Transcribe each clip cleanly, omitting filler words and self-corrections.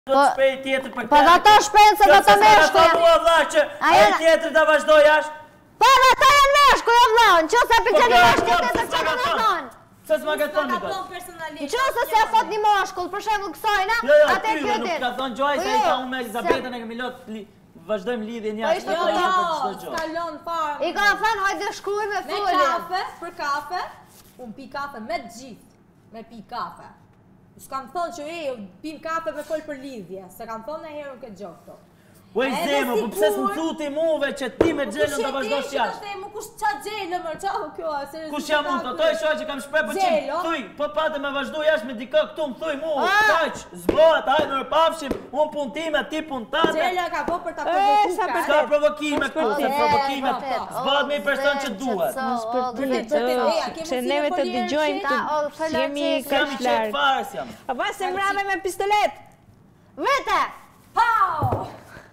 Do të shprej tjetër për këtë. Po dhe ta shprejnë se do të meshkuja. Ka mua vlla që ai tjetër ta vazhdoj jashtë. Po dhe ta janë meshkuj o vlla, në qëse e pëqeni meshkuj tjetër që ka me thonë. Se s'ma ka thonë një Në qëse se e thot një mashkull, për shemull kësajna, atë e nuk ka thonë gjoj se i ka unë me Elizabetën e kemi lotë vazhdojmë lidhjen jashtë. S'kalon fare. I ka thënë hajde shkruaj me folje. Me kafe, për kafe, unë pi kafe me gjithë, me pi kafe. S'kam thonë që pim kafe me folë për lidhje, se kam thonë e herën këtë gjokë këto. Po e zemë, po pse s'më thuti muve që ti me Xhelën të vazhdosh jashtë? Kush qa Xhelë më, qa kjo, se... Kush jam unë, to e shoh që kam shpreh për qim, thuj, po pate me vazhdu jashtë me dikë këtu, më thuj mu, kaq, zbohet, hajde nërë pafshim, unë pun time, ti pun tante. Xhelë ka po për ta provokuar. Ska provokime këtu, se provokimet zbohet me i person që duhet. Që neve të dëgjojmë të jemi kaq larg. Pa se mrave me pistolet. Vete! Pau!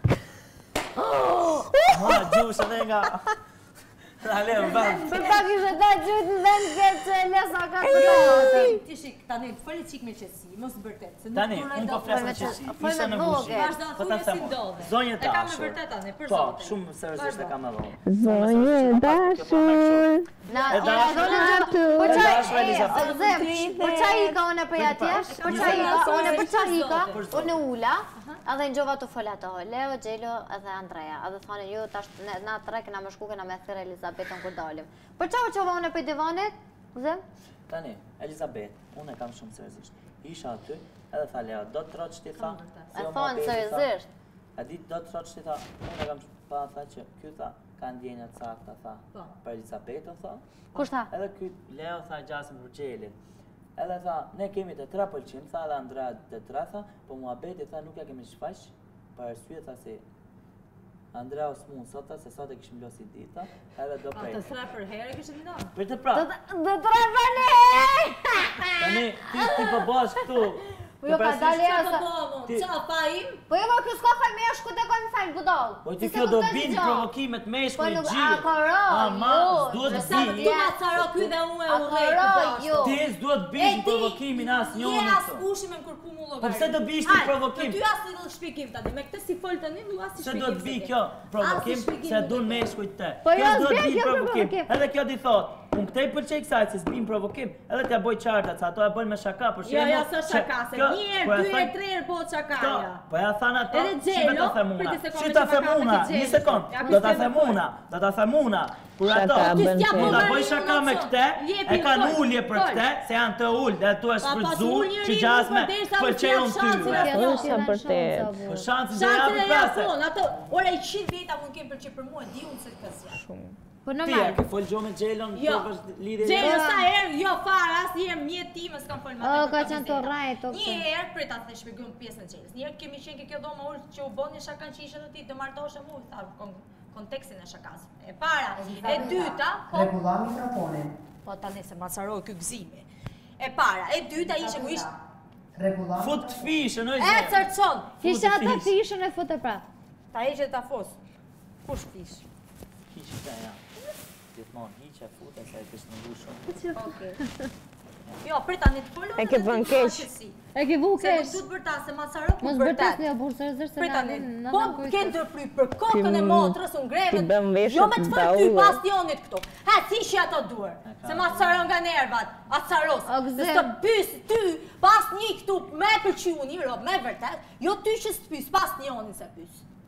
Ma, gjusë edhe nga... Ale, më vend. Për pak ishe ta gjujt në vend këtë që lesa ka të dote. Ti shik, tani, fële qik me qësi, mos bërtet. Tani, unë po flasë me qësi, ishe në vushi. Po ta themo, zonje dashur. E kam me dashur. vërtet tani, për Po, zote. shumë seriozisht e kam edhe. Zonje dashur. Për qa i ka une për jatjesh? Për qa i ka une për qa i ka? Une ula, edhe në gjova të folata ho, Leo, Gjelo edhe Andreja. Edhe thane ju, na tre kena më shku, kena me thyrë Elizabetën kur dalim. Për qa u qova une për divanit? Zem? Tani, Elizabet, unë e kam shumë seriozisht. Isha aty, edhe tha Leo, do të troq ti tha. E thonë seriozisht. A di do të troq ti tha, unë e kam pa tha që ky tha ka ndjenja të sakta tha. Për Elizabetën tha. Kush tha? Edhe ky Leo tha gjasëm për Xhelin. Edhe tha, ne kemi të 3%, tha edhe Andrea të 3, tha, po muhabeti tha nuk ja kemi shfaq, për arsye tha se Andrea s'mund sot, se sot e kishim losi dita, edhe do prej. Të 3 për herë kishim ndonë? Për të pra. Dhe 3 për ne! Tani, ti po bash këtu. Po jo ka dalë Qa ka po mu? Qa fa im? Po jo kjo s'ka faj me shku të kojmë fejnë budal. Po ti kjo do bin provokimet me shku i gjirë. Po nuk Ama, s'duhet Sa bin. tu ma caro ky dhe unë e urejtë. Ti s'duhet bin provokimin as njoni Je as këtu. kushi me më kërku mu logarit. Po pse do bish ti provokim? Ty as një shpikim tani, me këtë si folë tani, nuk as si Se shpikim. do të bi kjo provokim, se dun me shku i te. Po jo, Kjo do të s'bjen bi kjo provokim. provokim. Edhe kjo di thot, unë këtej pëlqej kësaj se s'bim provokim, edhe t'ja boj qartat, se ato e bën me shaka, për shembull. Jo, së shaka, se njerë, 2 e 3 po qakaja. Po ja than ato, Edhe si me ta them una. Si ta them una, një sekond. Do ta them una, do ta them una. Kur ato, do ta bëj shaka me këtë, e kanë ulje për këtë, se janë të ul, dhe tu e shfrytzu, që gjasme pëlqejon ty. Sa vërtet. Po shansi do japi prase. Ato, ora 100 veta mund kemë pëlqyer për mua, di unë se këtë Shumë. Po Ti e normal. ke fol gjo me Xhelon, lidhje. Xhelon sa herë, jo fare, asnjëherë mjet time s'kam fol me atë. Ka qenë të rrajt o Një herë, prit ta shpjegojmë pjesën e Xhelës. Një herë kemi qenë ke kjo dhomë ul që u bën një shakan që ishte ti të martoshë mu, tha kontekstin e shakas. E para, e dyta, rregulla mikrofonin. Po tani se macaroj ky gëzimi. E para, e dyta ishte ku ishte Rregulla. Fut fishën, oj. e cërçon. Kisha ata fishën e fut e prap. Ta heqë ta fos. Kush fish? Fishë ja. Gjithmonë hiqe fute se e kishte mbushur. Okej. Jo, prit tani të folëm. E ke bën keq. E ke vu Se kesh. nuk duhet bërta se macaroj ku Mos bërtet. bërtes një bursë zërë se Prit na tani. në Po ke ndërpry për kokën e motrës unë Ti grevet. bëm veshët Jo me të fërë ty daulle. bastionit këtu. Ha, si shi ato duar. Se macaron nga nervat. Acaros. O, gëzim. Se të pys ty pas një këtu me pëlqy unë një rob, me vërtet. Jo ty që s'pys, pas njoni se pys.